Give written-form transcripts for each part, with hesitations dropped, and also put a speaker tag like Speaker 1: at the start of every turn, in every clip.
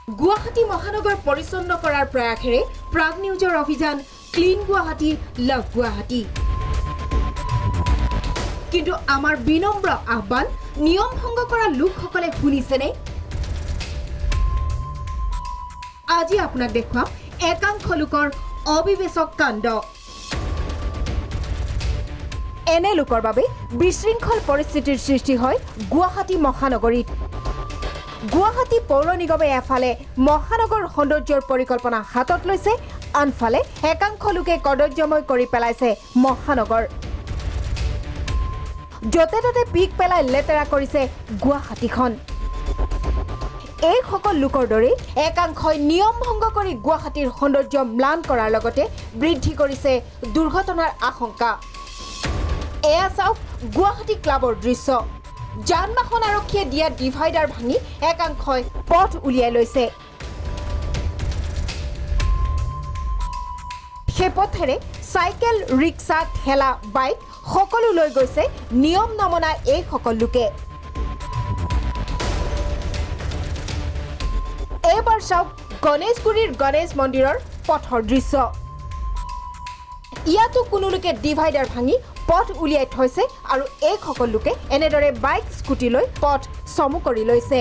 Speaker 1: গুৱাহাটী মহানগৰ পৰিচ্ছন্ন কৰাৰ প্ৰয়াসেৰে প্ৰাগ নিউজৰ অভিযান ক্লিন গুৱাহাটী লাভ গুৱাহাটী। কিন্তু আমাৰ বিনম্ৰ আহ্বান নিয়ম ভংগ কৰা লোকসকলে শুনিছেনে? আজি আপোনাক দেখুৱাম একাংশ লোকৰ অবিবেচক কাণ্ড। এনে লোকৰ বাবে বিশৃংখল পৰিস্থিতিৰ সৃষ্টি হয় গুৱাহাটী মহানগৰীত। গুৱাহাটী পৌৰ নিগমে এফালে মহানগৰ সৌন্দৰ্যৰ পৰিকল্পনা হাতত লৈছে, আনফালে একাংশ লোকে কদৰ্যময় কৰি পেলাইছে মহানগৰ। য'তে ত'তে পিক পেলাই লেতেৰা কৰিছে গুৱাহাটীখন। এই সকল লোকৰ দৰে একাংশই নিয়ম ভংগ কৰি গুৱাহাটীৰ সৌন্দৰ্য ম্লান কৰাৰ লগতে বৃদ্ধি কৰিছে দুৰ্ঘটনাৰ আশংকা। এয়া চাওক গুৱাহাটী ক্লাবৰ দৃশ্য। যান বাহন আৰক্ষীয়ে দিয়া ডিভাইডাৰ ভাঙি একাংশই পথ উলিয়াই লৈছে। সেই পথেৰে চাইকেল, ৰিক্সা, ঠেলা, বাইক সকলো লৈ গৈছে নিয়ম নমনা এই সকল লোকে। এইবাৰ চাওক গণেশগুৰিৰ গণেশ মন্দিৰৰ পথৰ দৃশ্য। ইয়াতো কোনো লোকে ডিভাইডাৰ ভাঙি পথ উলিয়াই থৈছে আৰু এই সকল লোকে এনেদৰে বাইক, স্কুটি লৈ পথ চমু কৰি লৈছে।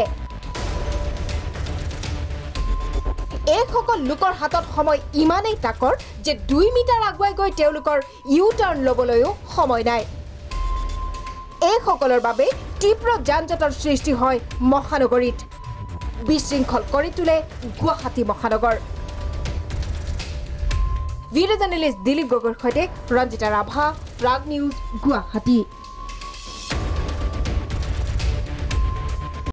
Speaker 1: এই সকল লোকৰ হাতত সময় ইমানেই তাকৰ যে 2 মিটাৰ আগুৱাই গৈ তেওঁলোকৰ ইউ টাৰ্ণ ল'বলৈও সময় নাই। এই সকলৰ বাবে তীব্ৰ যান-জঁটৰ সৃষ্টি হয় মহানগৰীত। বিশৃংখল কৰি তোলে গুৱাহাটী মহানগৰ। ভিডিঅ' জাৰ্নেলিষ্ট দিলীপ গগৈৰ সৈতে ৰঞ্জিতা ৰাভা, প্ৰাগ নিউজ, গুৱাহাটী।